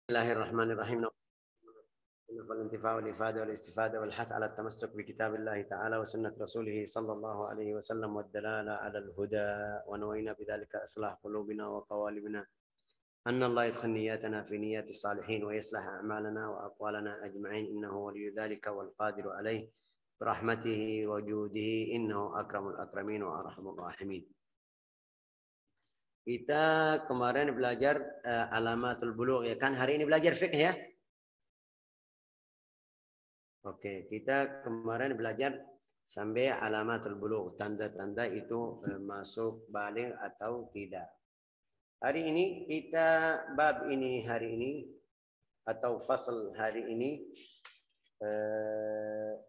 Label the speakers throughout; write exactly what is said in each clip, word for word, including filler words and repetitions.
Speaker 1: Bismillahirrahmanirrahim. Al-intifaa wal-ifada wal-istifada wal-hath ala at-tamassuk bi kitabillahi ta'ala wa sunnat rasulih sallallahu alaihi wasallam wa ad-dalala ala al-huda wa nawayna bidzalika islah qulubina wa qawalibina. Anna Allah yadkhul niyatana fi niyati salihin wa yaslah a'malana wa aqwalana ajma'in innahu waliyyu dzalika wal qadiru alaihi bi rahmatihi wa judihi innahu akramul akramin wa arhamur rahimin. Kita kemarin belajar uh, alamatul bulugh ya kan? Hari ini belajar fiqh ya. Oke, kita kemarin belajar sampai alamatul bulugh, tanda-tanda itu uh, masuk baligh atau tidak. Hari ini kita bab ini hari ini atau fasal hari ini uh,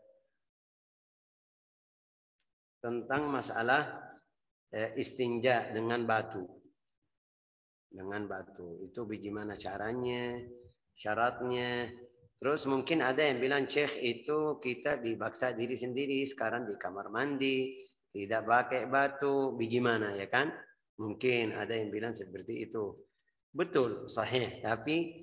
Speaker 1: tentang masalah uh, istinja dengan batu. Dengan batu itu bagaimana caranya, syaratnya. Terus mungkin ada yang bilang Syekh itu kita dibaksa diri sendiri sekarang di kamar mandi tidak pakai batu, bagaimana ya kan? Mungkin ada yang bilang seperti itu. Betul, sahih. Tapi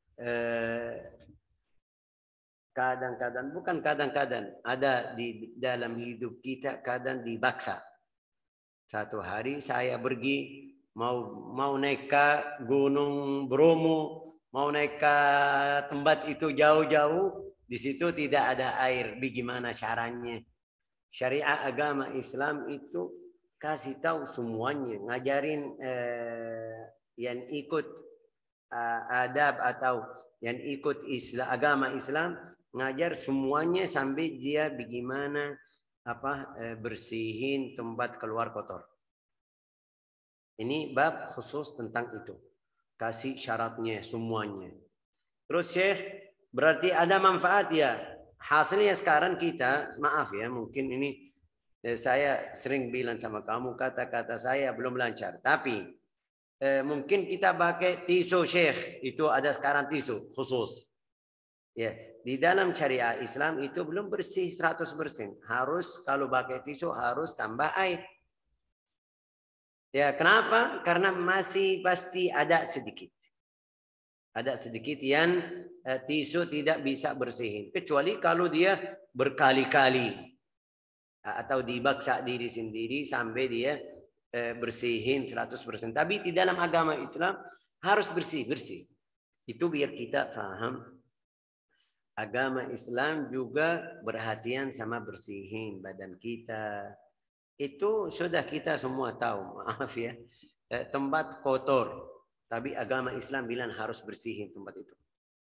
Speaker 1: kadang-kadang eh, bukan kadang-kadang ada di dalam hidup kita kadang dibaksa. Satu hari saya pergi mau mau naik ke Gunung Bromo, mau naik ke tempat itu jauh-jauh, di situ tidak ada air. Bagaimana caranya? Syariat agama Islam itu kasih tahu semuanya, ngajarin eh, yang ikut eh, adab atau yang ikut Islam, agama Islam, ngajar semuanya sampai dia bagaimana apa eh, bersihin tempat keluar kotor. Ini bab khusus tentang itu. Kasih syaratnya semuanya. Terus Syekh, berarti ada manfaat ya. Hasilnya sekarang kita, maaf ya, mungkin ini eh, saya sering bilang sama kamu, kata-kata saya belum lancar. Tapi eh, mungkin kita pakai tisu Syekh. Itu ada sekarang tisu khusus. Ya, di dalam syariah Islam itu belum bersih seratus persen. Harus kalau pakai tisu harus tambah air. Ya, kenapa? Karena masih pasti ada sedikit. Ada sedikit yang eh, tisu tidak bisa bersihin. Kecuali kalau dia berkali-kali. Atau dibaksa diri sendiri sampai dia eh, bersihin seratus persen. Tapi di dalam agama Islam harus bersih-bersih. Itu biar kita paham. Agama Islam juga perhatian sama bersihin badan kita. Itu sudah kita semua tahu, maaf ya, tempat kotor. Tapi agama Islam bilang harus bersihin tempat itu.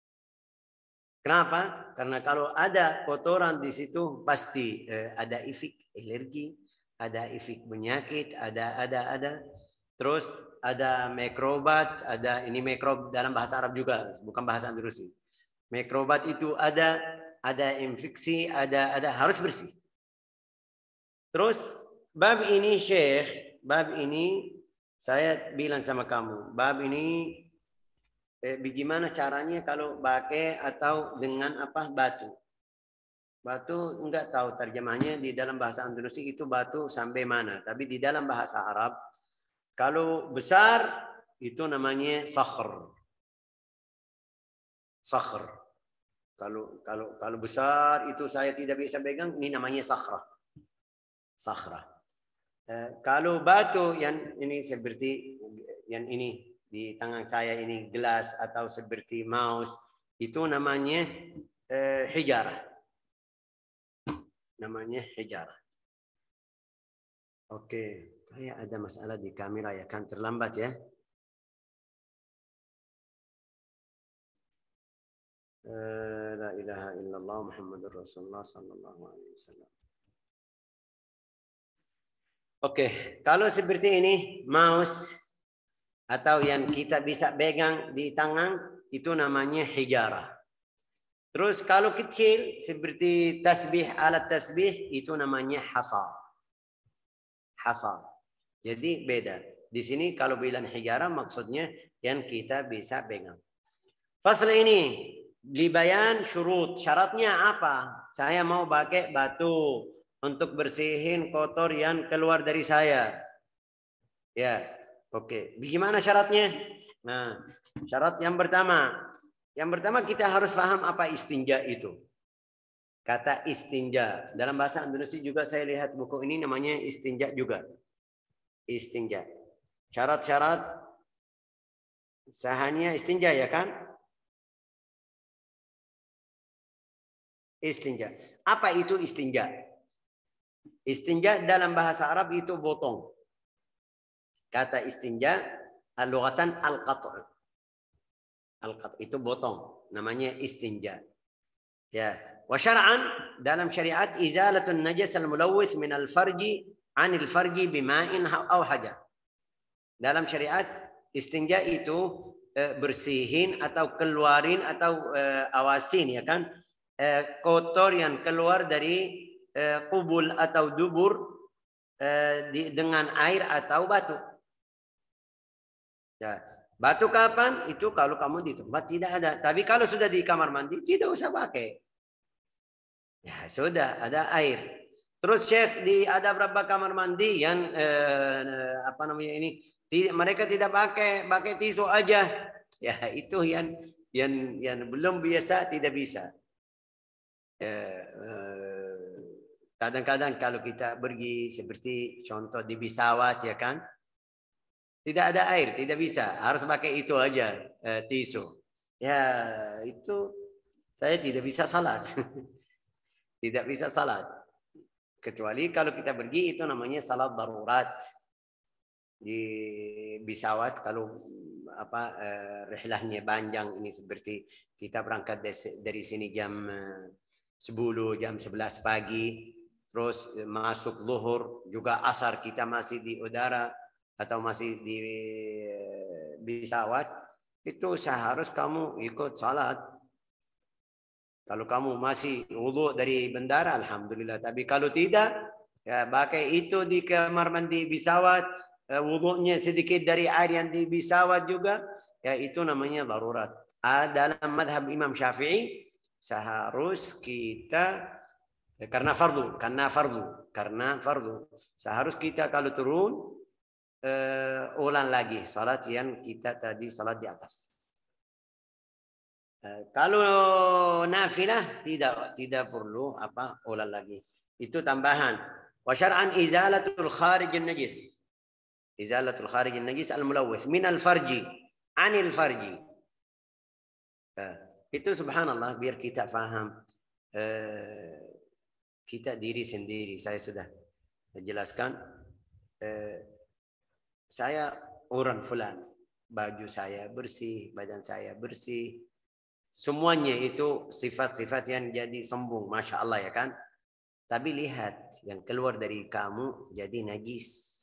Speaker 1: Kenapa? Karena kalau ada kotoran di situ pasti eh, ada efek alergi, ada efek penyakit, ada ada ada. Terus ada mikrobat, ada ini mikrob dalam bahasa Arab juga, bukan bahasa Andalusi. Mikrobat itu ada, ada infeksi, ada ada harus bersih. Terus bab ini Syekh, bab ini saya bilang sama kamu, bab ini eh, bagaimana caranya kalau pakai atau dengan apa batu. Batu enggak tahu terjemahnya di dalam bahasa Andalusi itu batu sampai mana, tapi di dalam bahasa Arab kalau besar itu namanya sakhr. Sakhr. Kalau kalau kalau besar itu saya tidak bisa pegang, ini namanya sakhra. Sakhra. Uh, kalau batu yang ini seperti yang ini di tangan saya ini gelas atau seperti mouse itu namanya uh, hijarah. Namanya hijarah. Oke, kayak ada masalah di kamera ya kan terlambat ya. Uh, la ilaha illallah Muhammadur Rasulullah sallallahu alaihi wasallam. Oke, kalau seperti ini mouse atau yang kita bisa pegang di tangan itu namanya hijarah. Terus kalau kecil seperti tasbih, alat tasbih itu namanya hasa. Hasa. Jadi beda. Di sini kalau bilang hijarah maksudnya yang kita bisa pegang. Fasal ini libayan syurut. Syaratnya apa? Saya mau pakai batu untuk bersihin kotor yang keluar dari saya. Ya, oke. Bagaimana syaratnya? Nah, syarat yang pertama, yang pertama kita harus paham apa istinja itu. Kata istinja. Dalam bahasa Indonesia juga saya lihat buku ini namanya istinja juga. Istinja. Syarat-syarat sahanya istinja ya kan? Istinja. Apa itu istinja? Istinja dalam bahasa Arab itu botong. Kata istinja al-lughatan al-qat'. Al-qat' itu botong. Namanya istinja. Ya. Wa syar'an dalam syariat izalatun najas al-mulawwith min al-farji 'anil farji bima'in aw hajar. Dalam syariat istinja itu e, bersihin atau keluarin atau e, awasin ya kan e, kotor yang keluar dari e, kubul atau dubur e, di, dengan air atau batu. Ya, batu kapan? Itu kalau kamu di tempat tidak ada. Tapi kalau sudah di kamar mandi tidak usah pakai. Ya sudah ada air. Terus Syekh di ada berapa kamar mandi yang e, apa namanya ini? Mereka tidak pakai pakai tisu aja. Ya itu yang yang yang belum biasa tidak bisa. Kadang-kadang kalau kita pergi seperti contoh di pesawat ya kan, tidak ada air, tidak bisa, harus pakai itu aja eh, tisu. Ya itu saya tidak bisa salat, tidak bisa salat. Kecuali kalau kita pergi itu namanya salat darurat. Di pesawat kalau apa eh, rihlahnya panjang ini seperti kita berangkat dari sini jam sepuluh jam sebelas pagi terus masuk zuhur juga asar kita masih di udara atau masih di pesawat itu seharus kamu ikut salat. Kalau kamu masih wudu dari bandara alhamdulillah, tapi kalau tidak ya pakai itu di kamar mandi pesawat, wudunya sedikit dari air yang di pesawat juga, ya itu namanya darurat. Dalam madhab Imam Syafi'i seharus kita karena fardu, karena fardu, karena fardu. Seharus kita kalau turun uh, ulang lagi salat yang kita tadi salat di atas. Uh, kalau nafilah tidak tidak perlu apa ulang lagi. Itu tambahan. Wa syar'an izalatul kharij an-najis. Izalatul kharij an-najis al-mulawwith min al-farji, 'anil farji. Uh, itu subhanallah biar kita faham uh, kita diri sendiri. Saya sudah jelaskan uh, saya orang fulan, baju saya bersih, badan saya bersih. Semuanya itu sifat-sifat yang jadi sombong, masya Allah ya kan. Tapi lihat yang keluar dari kamu jadi najis.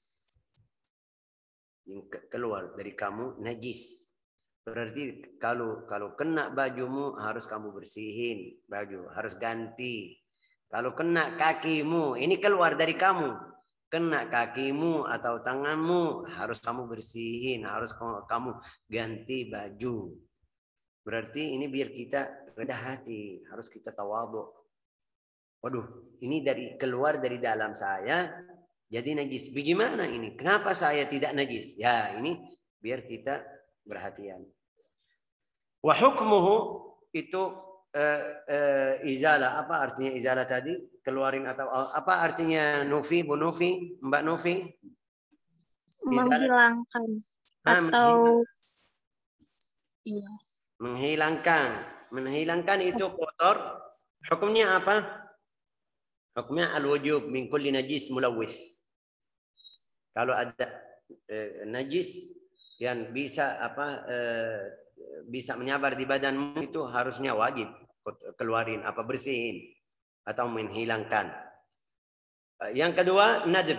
Speaker 1: Yang keluar dari kamu najis. Berarti kalau kalau kena bajumu harus kamu bersihin baju, harus ganti. Kalau kena kakimu, ini keluar dari kamu, kena kakimu atau tanganmu harus kamu bersihin, harus kamu ganti baju. Berarti ini biar kita rendah hati, harus kita tawadhu. Waduh, ini dari keluar dari dalam saya jadi najis. Bagaimana ini? Kenapa saya tidak najis? Ya, ini biar kita perhatian. Wa hukmuhu itu uh, uh, izalah. Apa artinya izalah tadi? Keluarin atau apa artinya Nufi, Bu Nufi, Mbak Nufi?
Speaker 2: Menghilangkan
Speaker 1: ah,
Speaker 2: atau iya.
Speaker 1: Menghilangkan. Menghilangkan itu kotor. Hukumnya apa? Hukumnya al-wujub min kulli najis mulawwith. Kalau ada uh, najis yang bisa apa uh, bisa menyabar di badanmu itu harusnya wajib keluarin apa bersihin atau menghilangkan. Yang kedua nadb.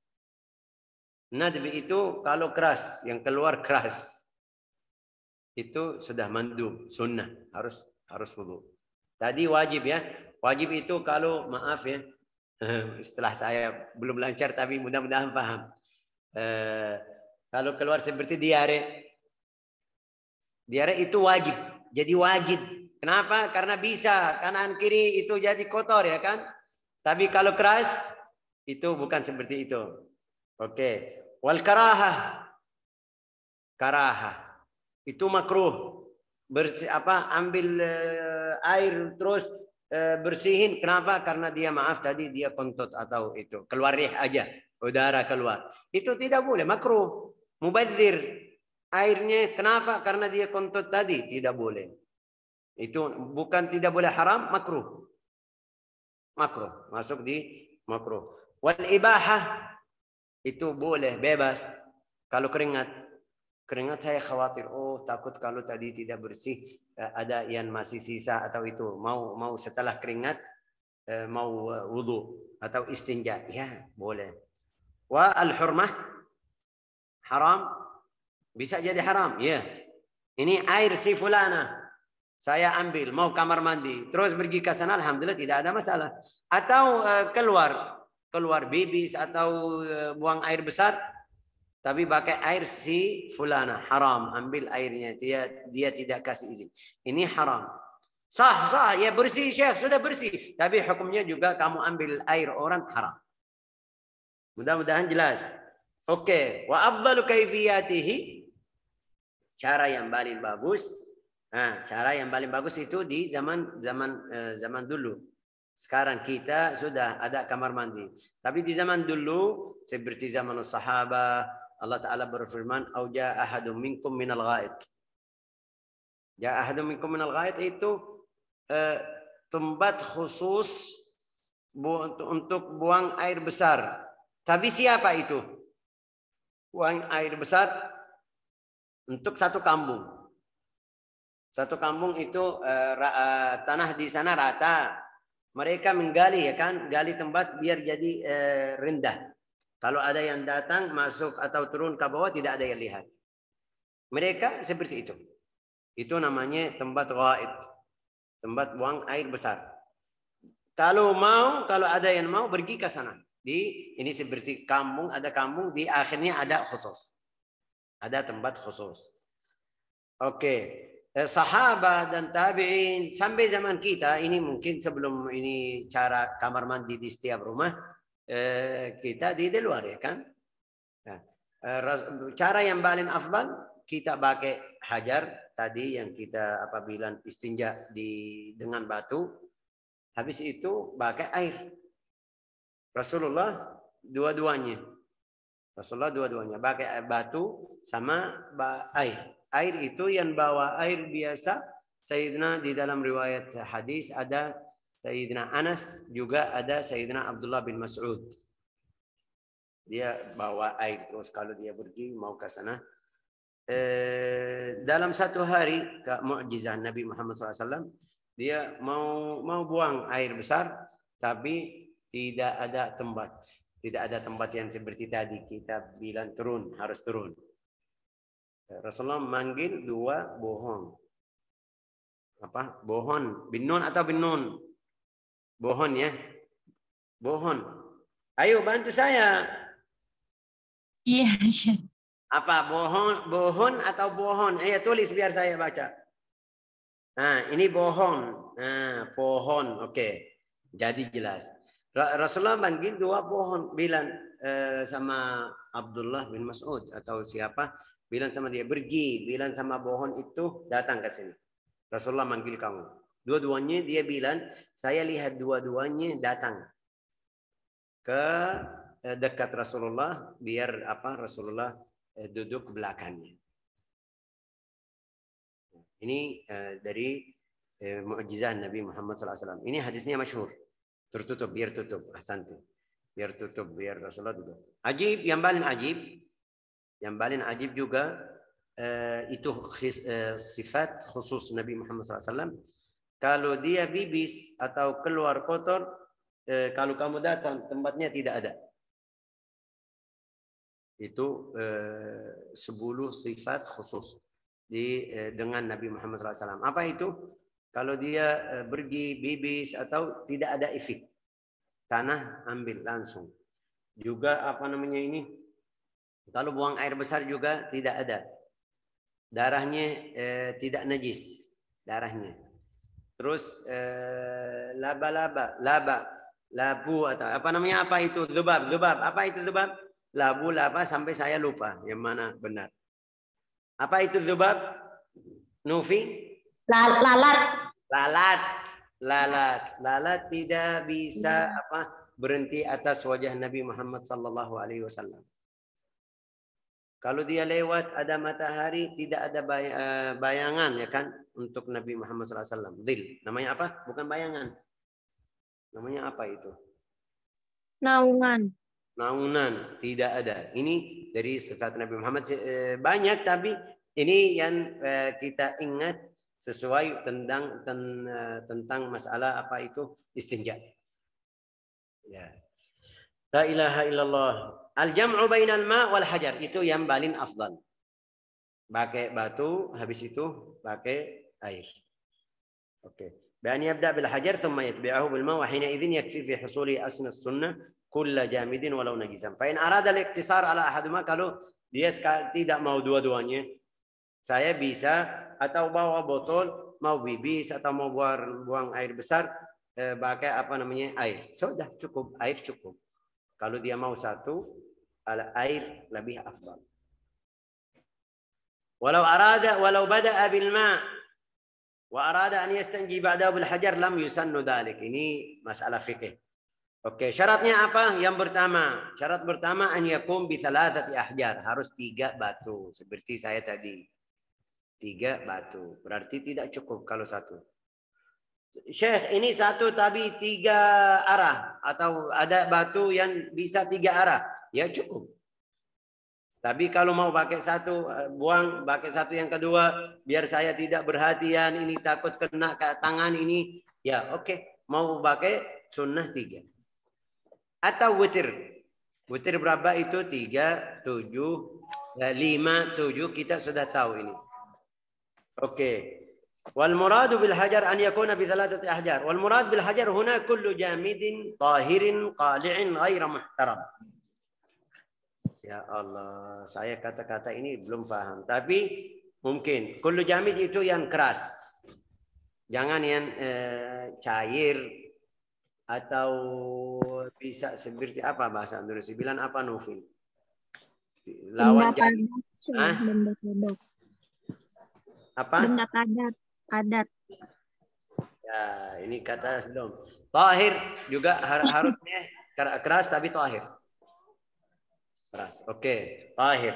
Speaker 1: Nadb itu kalau keras, yang keluar keras. Itu sudah mandub, sunnah, harus harus wudu. Tadi wajib ya. Wajib itu kalau maaf ya. Setelah saya belum lancar tapi mudah-mudahan paham. Uh, kalau keluar seperti diare, diare itu wajib, jadi wajib. Kenapa? Karena bisa kanan kiri itu jadi kotor ya kan. Tapi kalau keras itu bukan seperti itu. Oke. Wal karahah, karahah itu makruh, bersih, apa ambil uh, air terus uh, bersihin. Kenapa? Karena dia maaf tadi dia kontot atau itu keluar rih aja, udara keluar. Itu tidak boleh, makruh. Mubadzir airnya, kenapa? Karena dia kontot tadi, tidak boleh. Itu bukan tidak boleh, haram, makruh. Makruh, masuk di makruh. Wal ibahah itu boleh, bebas. Kalau keringat, keringat saya khawatir, oh takut kalau tadi tidak bersih, ada yang masih sisa atau itu mau mau setelah keringat mau wudu atau istinja, ya boleh. Wa al hurmah, haram, bisa jadi haram, ya. Ini air si fulana, saya ambil mau kamar mandi, terus pergi ke sana, alhamdulillah tidak ada masalah. Atau uh, keluar keluar bibis atau uh, buang air besar, tapi pakai air si fulana, haram, ambil airnya, dia dia tidak kasih izin, ini haram. Sah sah ya, bersih Syekh, sudah bersih, tapi hukumnya juga kamu ambil air orang, haram. Mudah-mudahan jelas. Oke, wa afdalu kaifiyatihi, cara yang paling bagus. Nah, cara yang paling bagus itu di zaman zaman eh, zaman dulu. Sekarang kita sudah ada kamar mandi. Tapi di zaman dulu seperti zaman sahabat, Allah Taala berfirman, "Au jaa ahadum minkum minal ghaid." Jaa ahadum minkum minal ghaid itu eh, tempat khusus bu untuk buang air besar. Tapi siapa itu? Buang air besar untuk satu kampung. Satu kampung itu uh, uh, tanah di sana rata. Mereka menggali, ya kan, gali tempat biar jadi uh, rendah. Kalau ada yang datang masuk atau turun ke bawah tidak ada yang lihat. Mereka seperti itu. Itu namanya tempat ghaid, tempat buang air besar. Kalau mau, kalau ada yang mau pergi ke sana. Di ini seperti kampung, ada kampung di akhirnya ada khusus. Ada tempat khusus. Oke. Okay. Sahabat dan tabi'in sampai zaman kita ini, mungkin sebelum ini cara kamar mandi di setiap rumah, eh, kita di, di luar, ya kan. Nah, eh, cara yang paling afdal kita pakai hajar tadi yang kita apabila istinja di dengan batu, habis itu pakai air. Rasulullah dua-duanya, Rasulullah dua-duanya pakai batu sama air. Air itu yang bawa air biasa. Sayyidina di dalam riwayat hadis ada Sayyidina Anas, juga ada Sayyidina Abdullah bin Mas'ud. Dia bawa air terus kalau dia pergi mau ke sana. Eh, dalam satu hari, ke mukjizat Nabi Muhammad shallallahu alaihi wasallam, dia mau mau buang air besar, tapi tidak ada tempat. Tidak ada tempat yang seperti tadi kita bilang turun, harus turun. Rasulullah manggil dua bohong. Apa? Bohon. Bin nun atau bin nun? Bohon, ya. Bohon. Ayo bantu saya.
Speaker 2: Iya.
Speaker 1: Apa? Bohon, bohon atau bohon? Ayo tulis biar saya baca. Nah, ini bohon. Nah, pohon. Oke. Jadi jelas. Rasulullah manggil dua bohon, bilang eh, sama Abdullah bin Mas'ud atau siapa, bilang sama dia, pergi, bilang sama bohon itu datang ke sini. Rasulullah manggil kamu. Dua-duanya dia bilang, saya lihat dua-duanya datang ke dekat Rasulullah, biar apa Rasulullah duduk belakangnya. Ini uh, dari uh, mukjizat Nabi Muhammad shallallahu alaihi wasallam. Ini hadisnya masyhur. Tertutup, biar tutup. Ahsanti. Biar tutup, biar Rasulullah duduk. Ajib, yang paling ajib. Yang paling ajib juga uh, itu khis, uh, sifat khusus Nabi Muhammad shallallahu alaihi wasallam. Kalau dia bibis atau keluar kotor, uh, kalau kamu datang tempatnya tidak ada. Itu uh, sepuluh sifat khusus di uh, dengan Nabi Muhammad shallallahu alaihi wasallam. Apa itu? Kalau dia uh, pergi bibis atau tidak ada efek, tanah ambil langsung. Juga apa namanya ini? Kalau buang air besar juga tidak ada. Darahnya eh, tidak najis, darahnya. Terus laba-laba, eh, laba, labu atau apa namanya, apa itu? Zubab, zubab. Apa itu zubab? Labu, laba, sampai saya lupa yang mana benar. Apa itu zubab? Nufi?
Speaker 2: Lalat.
Speaker 1: Lalat. Lalat. Lalat tidak bisa apa berhenti atas wajah Nabi Muhammad sallallahu alaihi wasallam. Kalau dia lewat ada matahari, tidak ada bayangan ya kan untuk Nabi Muhammad sallallahu alaihi wasallam. Dhil. Namanya apa? Bukan bayangan. Namanya apa itu?
Speaker 2: Naungan.
Speaker 1: Naungan, tidak ada. Ini dari sifat Nabi Muhammad banyak, tapi ini yang kita ingat sesuai tentang tentang masalah apa itu istinja. Ya. La ilaha illallah. Al-jam'u bainal ma' wal hajar, itu yang paling afdal. Pakai batu, habis itu pakai air. Oke. بأن يبدأ بالحجر ثم يتبعه بالماء وحينئذ يكفي في حصول أسن السنة كل جامد ولو نجسا. فإن أراد الاقتصار على أحدهما, kalau dia tidak mau dua-duanya, saya bisa atau bawa botol, mau bibis atau mau buang, buang air besar, eh, pakai apa namanya air. Sudah cukup, air cukup. Kalau dia mau satu, air lebih afdal. Walau arada, walau bada'a bil ma' wa arada an yastanji ba'dahu bil hajar lam yusannu dzalik. Ini masalah fikih. Oke, syaratnya apa? Yang pertama, syarat pertama an yakum bi thalathati ahjar, harus tiga batu seperti saya tadi. Tiga batu. Berarti tidak cukup kalau satu. Syekh, ini satu tapi tiga arah atau ada batu yang bisa tiga arah. Ya cukup. Tapi kalau mau pakai satu, buang, pakai satu yang kedua, biar saya tidak berhatian, ini takut kena ke tangan ini. Ya oke, okay. Mau pakai sunnah tiga. Atau witir. Witir berapa itu? Tiga, tujuh, lima, tujuh, kita sudah tahu ini. Oke. Okay. Wal muradu bil hajar an yakuna bi thalathati ahjar. Wal murad bil hajar huna kullu jamidin tahirin qali'in ghaira muhtaram. Ya Allah, saya kata-kata ini belum paham. Tapi mungkin kullu jamid itu yang keras. Jangan yang eh, cair atau bisa seperti apa bahasa Indonesia. Bilang apa Novi? Lawan jamid. Ah?
Speaker 2: Benda padat.
Speaker 1: Apa?
Speaker 2: Benda padat. Padat.
Speaker 1: Ya, ini kata belum. Tahir juga harusnya keras tapi tahir. Keras. Oke, okay. Tahir.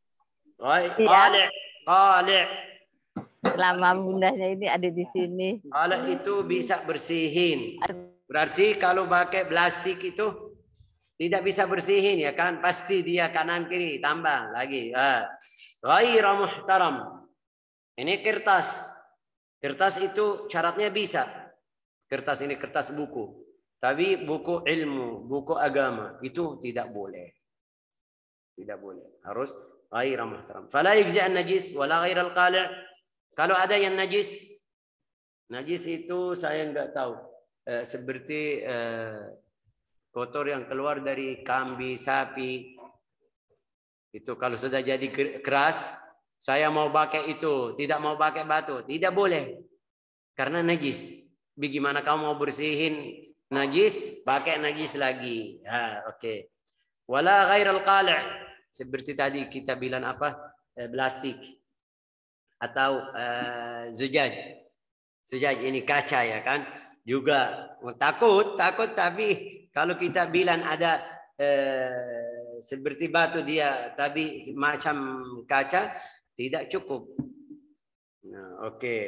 Speaker 1: Qali', qali'.
Speaker 2: Selama bundanya ini ada di sini.
Speaker 1: Kalau itu bisa bersihin. Berarti kalau pakai plastik itu tidak bisa bersihin ya kan? Pasti dia kanan kiri tambah lagi. Ghairu muhtaram. Ini kertas. Kertas itu syaratnya bisa. Kertas ini kertas buku. Tapi buku ilmu, buku agama itu tidak boleh. Tidak boleh. Harus ghairu muhtaram. Fala yujzi an-najis wala ghairu al-qali'. Kalau ada yang najis, najis itu saya enggak tahu. Eh, seperti eh, kotor yang keluar dari kambing, sapi. Itu kalau sudah jadi keras, saya mau pakai itu, tidak mau pakai batu, tidak boleh. Karena najis. Bagaimana kamu mau bersihin najis, pakai najis lagi. Ha, oke. Okay. Wala ghairul qali'. Seperti tadi kita bilang apa? Eh, plastik atau eh, zujaj. Zujaj ini kaca ya kan? Juga takut, takut tapi kalau kita bilang ada eh, seperti batu dia tapi macam kaca tidak cukup. Nah, oke. Okay.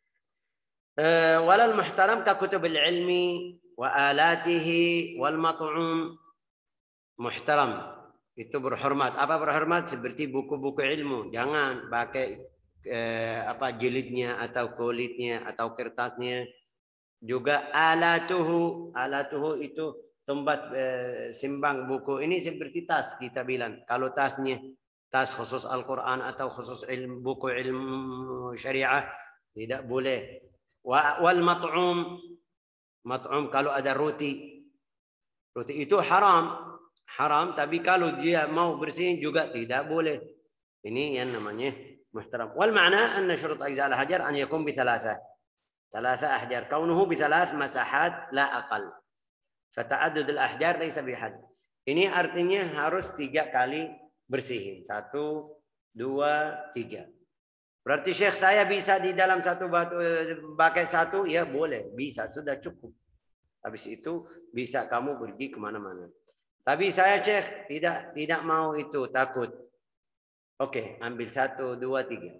Speaker 1: Eh, walal muhtaram ka kutubil ilmi wa alatihi wal mat'um muhtaram. Itu berhormat. Apa berhormat? Seperti buku-buku ilmu. Jangan pakai eh, apa jilidnya atau kulitnya atau kertasnya. Juga alatuhu. Alatuhu itu tempat eh, simbang buku. Ini seperti tas kita bilang. Kalau tasnya tas khusus Al-Quran atau khusus ilmu, buku ilmu syariah tidak boleh. Wal mat'um. Mat'um kalau ada roti. Roti itu haram. Haram, tapi kalau dia mau bersihin juga tidak boleh. Ini yang namanya muhtaram. Wal ma'na anna syurut ajza' al-hajar an yakun bi thalatha. Thalatha ahjar. Kaunuhu bi thalath masahat la aqal. Fata'addud al-ahjar laysa bihad. Ini artinya harus tiga kali bersihin. Satu, dua, tiga. Berarti Syekh saya bisa di dalam satu batu pakai satu, ya boleh, bisa, sudah cukup. Habis itu bisa kamu pergi kemana-mana. Tapi saya Syekh tidak tidak mau itu, takut. Oke, ambil satu, dua, tiga.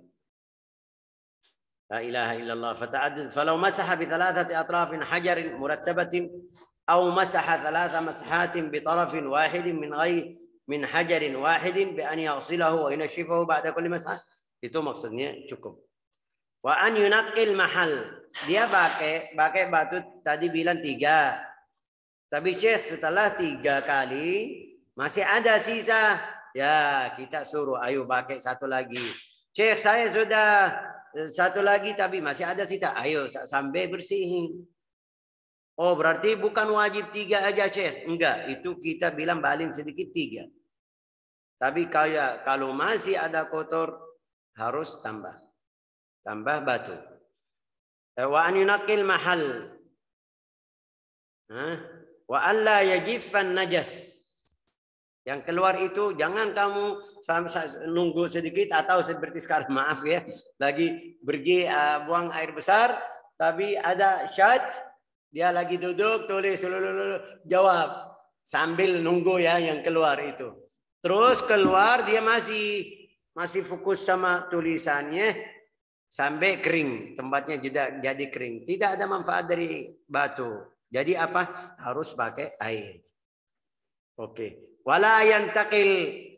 Speaker 1: La ilaha illallah. Fata'addad. Falau masaha bi thalathati atrafin hajarin murattabatin aw masaha thalatha mashahatin bi tarafin wahidin min ghairi min hajarin wahidin bi an yasilahu wa yunashifahu ba'da kulli masah. Itu maksudnya cukup. Wa an yunaqil mahal. Dia pakai pakai batu tadi bilang tiga. Tapi Syekh setelah tiga kali masih ada sisa. Ya, kita suruh ayo pakai satu lagi. Syekh saya sudah satu lagi tapi masih ada sisa. Ayo sampai bersihin. Oh, berarti bukan wajib tiga aja Syekh. Enggak, itu kita bilang paling sedikit tiga. Tapi kayak kalau masih ada kotor harus tambah. Tambah batu. Wa an yunaqil mahal. Wa alla yajiffan najas. Yang keluar itu jangan kamu nunggu sedikit atau seperti sekarang, maaf ya, lagi pergi uh, buang air besar tapi ada syat, dia lagi duduk tulis jawab sambil nunggu ya yang keluar itu. Terus keluar dia masih masih fokus sama tulisannya sampai kering, tempatnya jadi kering. Tidak ada manfaat dari batu. Jadi apa? Harus pakai air. Oke. Wala yantakil.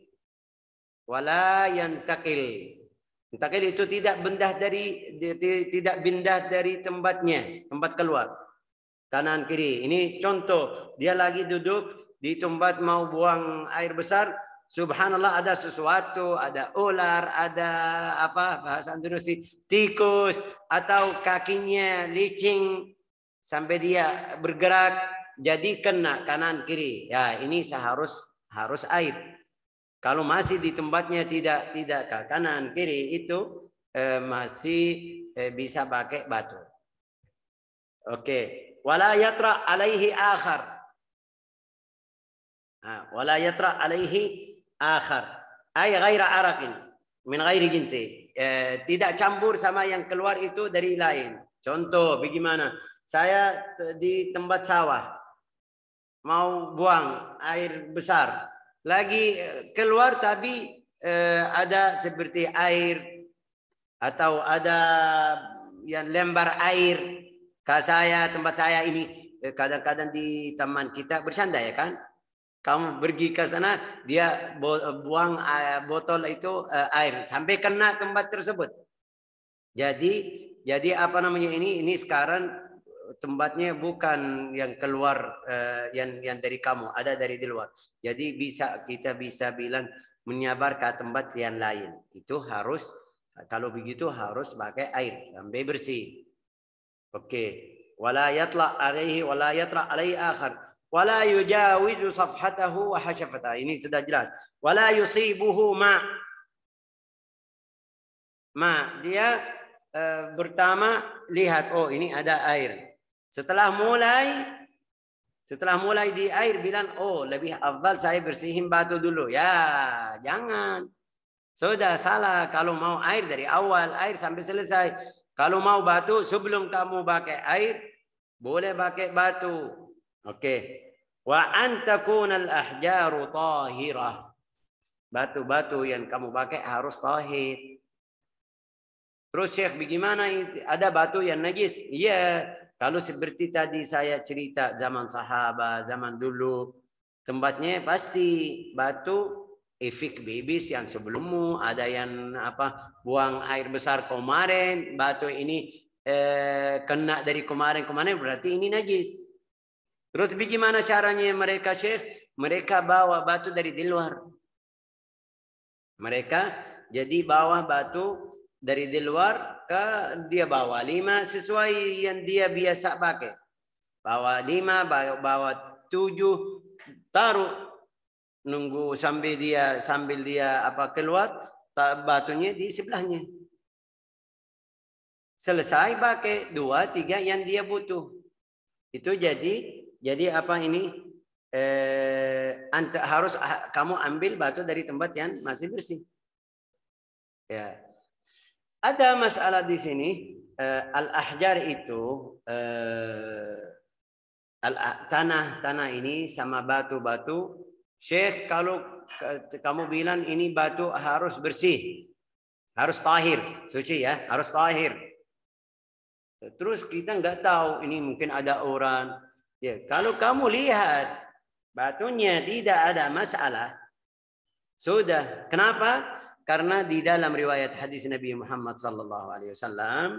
Speaker 1: Wala yantakil. Yantakil itu tidak pindah dari tidak pindah dari tempatnya, tempat keluar. Kanan kiri. Ini contoh, dia lagi duduk di tempat mau buang air besar. Subhanallah, ada sesuatu, ada ular, ada apa bahasa Indonesia, tikus atau kakinya licin sampai dia bergerak jadi kena kanan kiri. Ya, ini seharus harus air. Kalau masih di tempatnya tidak tidak ke kanan kiri itu eh, masih eh, bisa pakai batu. Oke, wala yatra alaihi akhar. Nah, wala yatra alaihi akhar. Ay ghaira arakin min ghairi jinsi. Eh, tidak campur sama yang keluar itu dari lain. Contoh bagaimana? Saya di tempat sawah mau buang air besar, lagi keluar tapi eh, ada seperti air atau ada yang lembar air. Ke saya, tempat saya ini kadang-kadang di taman kita bersanda ya kan. Kamu pergi ke sana, dia buang botol itu air sampai kena tempat tersebut. Jadi, jadi apa namanya ini? Ini sekarang tempatnya bukan yang keluar uh, yang yang dari kamu, ada dari di luar. Jadi bisa kita bisa bilang menyabar ke tempat yang lain. Itu harus, kalau begitu harus pakai air sampai bersih. Oke. Wala yatla alaihi wala yatra alaihi akhar. Wala yujawizu safhatahu wa hashafatahu. Ini sudah jelas. Wala yusibuhu ma. Ma, dia uh, pertama lihat, oh ini ada air. Setelah mulai, setelah mulai di air bilang, oh lebih afdal saya bersihin batu dulu. Ya, jangan. Sudah salah. Kalau mau air dari awal, air sampai selesai. Kalau mau batu, sebelum kamu pakai air, boleh pakai batu. Oke. Wa antakunal ahjaru tahirah. Batu-batu yang kamu pakai harus tahir. Terus Syekh, bagaimana? Ada batu yang najis? Iya. Kalau seperti tadi saya cerita zaman sahabat, zaman dulu, tempatnya pasti batu efek bibis yang sebelummu, ada yang apa buang air besar kemarin, batu ini eh, kena dari kemarin-kemarin, berarti ini najis. Terus bagaimana caranya mereka Syekh? Mereka bawa batu dari di luar. Mereka jadi bawa batu dari di luar ke dia bawa lima sesuai yang dia biasa pakai. Bawa lima, bawa, bawa tujuh, taruh nunggu sambil dia sambil dia apa keluar, batunya di sebelahnya. Selesai pakai dua, tiga yang dia butuh. Itu jadi jadi apa ini? Eh, anta, harus kamu ambil batu dari tempat yang masih bersih. Ya. Ada masalah di sini. Uh, al-ahjar itu uh, al tanah tanah ini sama batu-batu. Syekh, kalau kamu bilang ini batu harus bersih, harus tahir, suci ya, harus tahir. Terus kita nggak tahu ini mungkin ada orang. Ya, kalau kamu lihat batunya tidak ada masalah, sudah. Kenapa? Karena di dalam riwayat hadis Nabi Muhammad sallallahu alaihi wasallam,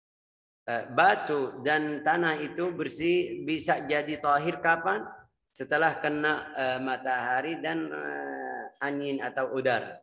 Speaker 1: batu dan tanah itu bersih bisa jadi tahir kapan? Setelah kena uh, matahari dan uh, angin atau udara.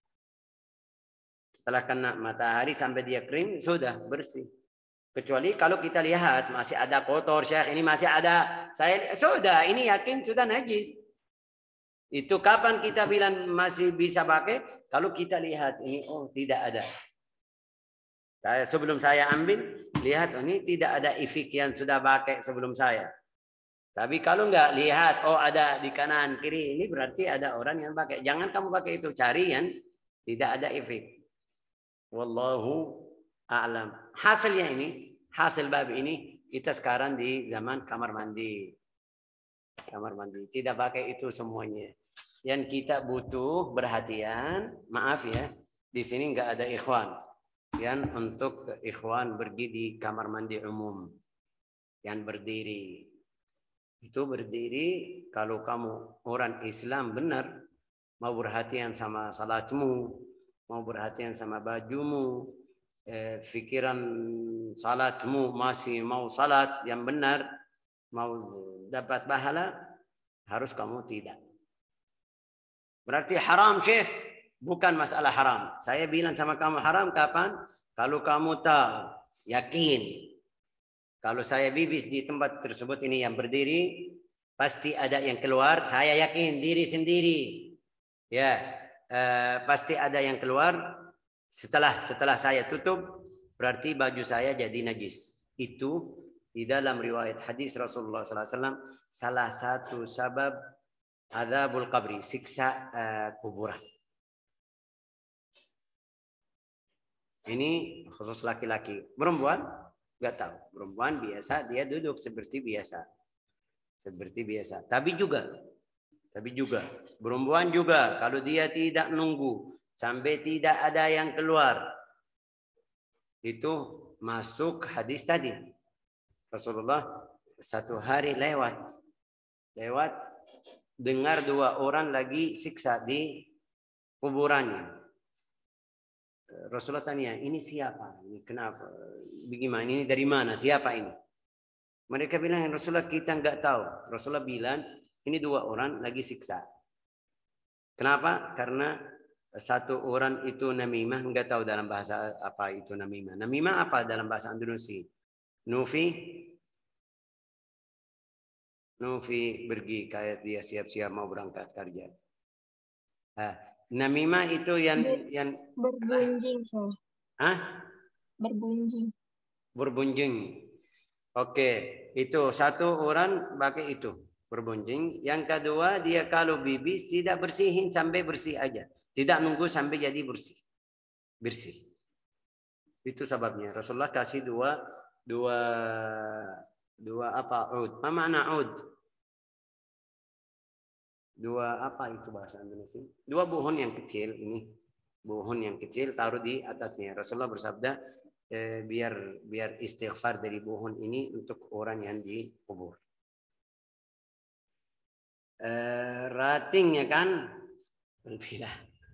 Speaker 1: Setelah kena matahari sampai dia kering, sudah bersih. Kecuali kalau kita lihat masih ada kotor, Syekh, ini masih ada. Saya sudah, ini yakin sudah najis. Itu kapan kita bilang masih bisa pakai? Kalau kita lihat ini, oh tidak ada. Saya, sebelum saya ambil, lihat oh, ini tidak ada ifik yang sudah pakai sebelum saya. Tapi kalau nggak lihat, oh ada di kanan kiri, ini berarti ada orang yang pakai. Jangan kamu pakai itu, cari yang tidak ada ifik. Wallahu a'lam. Hasilnya ini, hasil bab ini, kita sekarang di zaman kamar mandi. Kamar mandi, tidak pakai itu semuanya. Yang kita butuh perhatian, maaf ya, di sini nggak ada ikhwan. Yang untuk ikhwan pergi di kamar mandi umum, yang berdiri. Itu berdiri, kalau kamu orang Islam benar, mau perhatian sama salatmu, mau perhatian sama bajumu, eh, pikiran salatmu masih mau salat yang benar, mau dapat pahala, harus kamu tidak. Berarti haram, Syekh. Bukan masalah haram. Saya bilang sama kamu haram kapan? Kalau kamu tahu, yakin. Kalau saya bibis di tempat tersebut ini yang berdiri, pasti ada yang keluar. Saya yakin diri sendiri. Ya, eh, pasti ada yang keluar. Setelah setelah saya tutup, berarti baju saya jadi najis. Itu di dalam riwayat hadis Rasulullah sallallahu alaihi wasallam salah satu sebab adzabul qabri, siksa uh, kuburan. Ini khusus laki-laki. Perempuan nggak tahu. Perempuan biasa dia duduk seperti biasa, seperti biasa. Tapi juga, tapi juga perempuan juga kalau dia tidak nunggu sampai tidak ada yang keluar, itu masuk hadis tadi. Rasulullah satu hari lewat, lewat dengar dua orang lagi siksa di kuburannya. Rasulullah tanya, ini siapa? Ini kenapa? Bagaimana? Ini dari mana? Siapa ini? Mereka bilang, Rasulullah kita nggak tahu. Rasulullah bilang, ini dua orang lagi siksa. Kenapa? Karena satu orang itu namimah, nggak tahu dalam bahasa apa itu namimah. Namimah apa dalam bahasa Indonesia? Nufi, Nufi pergi kayak dia siap-siap mau berangkat kerja. Nah, namimah itu yang Ber, yang
Speaker 3: berbunjing, so.
Speaker 1: Hah?
Speaker 3: Berbunjing.
Speaker 1: Berbunjing. Oke, itu satu orang pakai itu berbunjing. Yang kedua dia kalau bibis tidak bersihin sampai bersih aja, tidak nunggu sampai jadi bersih, bersih. Itu sebabnya Rasulullah kasih dua dua dua apa ud? Apa makna ud? Dua apa itu bahasa Indonesia? Dua buhun yang kecil ini, buhun yang kecil taruh di atasnya. Rasulullah bersabda, eh, biar biar istighfar dari buhun ini untuk orang yang dikubur. Eh, ratingnya kan berbeda.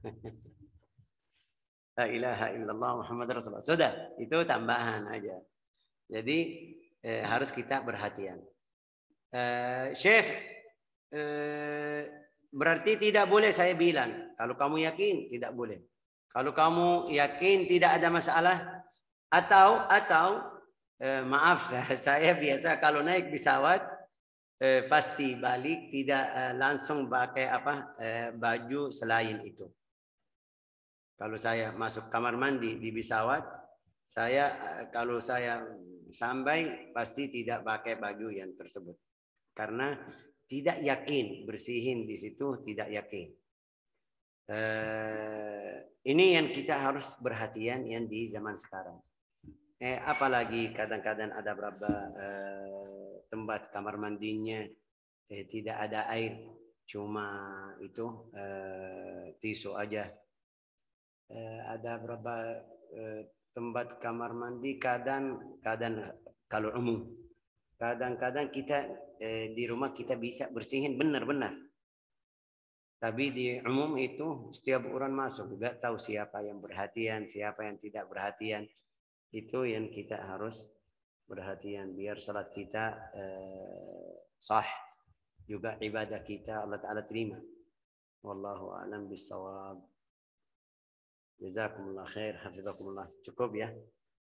Speaker 1: La ilaha illallah Muhammad Rasulullah. Sudah, itu tambahan aja. Jadi eh, harus kita perhatian. Eh, Syekh, eh, berarti tidak boleh saya bilang. Kalau kamu yakin, tidak boleh. Kalau kamu yakin tidak ada masalah, atau atau eh, maaf saya, saya biasa kalau naik pesawat eh, pasti balik tidak eh, langsung pakai apa eh, baju selain itu. Kalau saya masuk kamar mandi di pesawat, saya kalau saya sampai pasti tidak pakai baju yang tersebut. Karena tidak yakin bersihin di situ, tidak yakin. Eh, ini yang kita harus perhatian yang di zaman sekarang. Eh, apalagi kadang-kadang ada berapa eh, tempat kamar mandinya eh, tidak ada air, cuma itu eh, tisu aja. Eh, ada berapa eh, tempat kamar mandi kadang-kadang kalau umum, kadang-kadang kita eh, di rumah kita bisa bersihin benar-benar. Tapi di umum itu setiap orang masuk juga tahu siapa yang perhatian, siapa yang tidak perhatian. Itu yang kita harus perhatian biar salat kita eh, sah, juga ibadah kita Allah Taala terima. Wallahu a'lam bissawab. Jazakumullah khair, hafizakumullah. Cukup ya.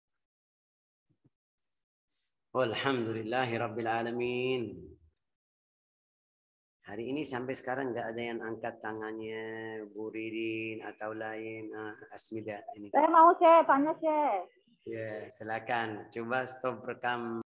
Speaker 1: Walhamdulillahi rabbil alamin. Hari ini sampai sekarang nggak ada yang angkat tangannya, Bu Ririn atau lain. Ah, Asmida ini.
Speaker 2: Saya mau, Syekh, tanya, Syekh.
Speaker 1: Ya, silakan. Coba stop rekam.